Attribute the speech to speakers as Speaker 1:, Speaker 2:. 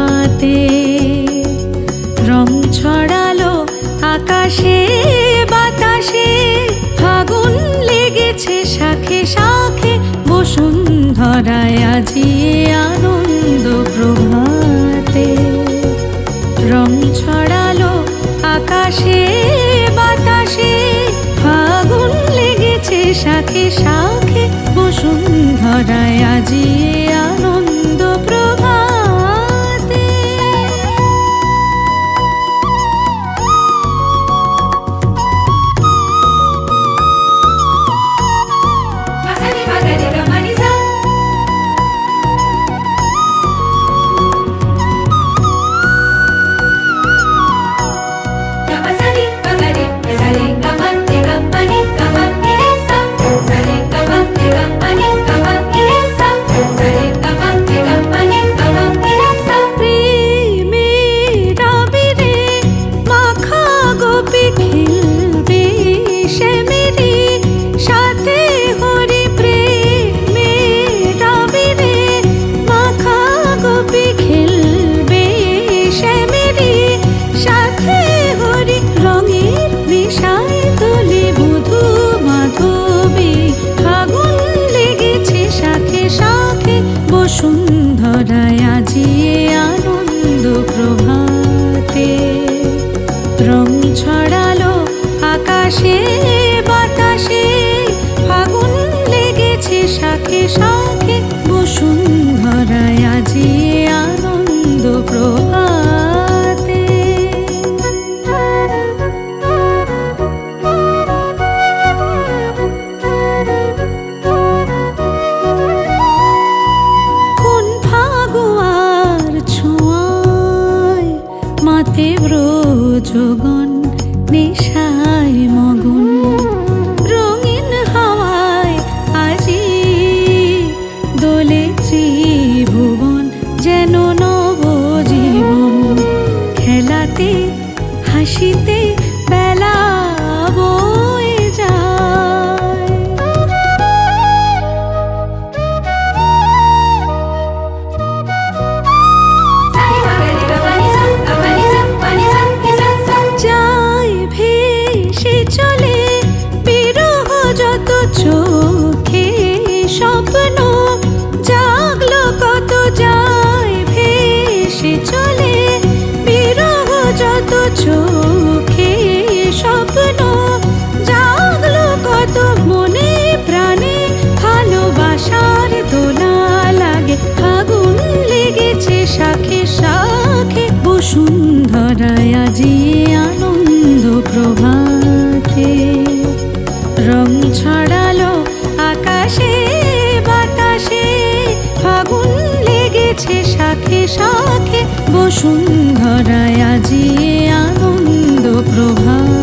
Speaker 1: প্রভাতে রং ছড়ালো আকাশে বাতাসে, ফাগুন লেগেছে শাখে শাখে, বসুন্ধরায় আজি আনন্দ প্রভাতে। রং ছড়ালো আকাশে বাতাসে, ফাগুন লেগেছে শাখে শাখে, বসুন্ধরায় আজি আনন্দ প্রভাতে। বসুন্ধরায় আজি আনন্দ প্রভাতে। রং ছড়ালো আকাশে বাতাসে, ফাগুন লেগেছে শাখে শাখে, বসুন্ধরায় আজি আনন্দ প্রভাতে। মাতে ব্রজগণ নেশায় মগন, রঙিন হাওয়ায় আজি দোলে ত্রিভুবন, যেন নবজীবন। খেলাতে হাসিতে বেলা বয়ে যায়, চলে বিরহ যত চোখে স্বপ্ন, জাগলো কত যায় ভেসে চলে, বিরহ যত চোখে স্বপ্ন, জাগলো কত মনে প্রাণে, ভালোবাসার দোলা লাগে, ফাগুন লেগেছে শাখে শাখে, বসুন্ধরায় আজি আনন্দ প্রভাতে। রং ছড়ালো আকাশে বাতাসে, ফাগুন লেগেছে শাখে শাখে, বসুন্ধরায় আজি আনন্দ প্রভাতে।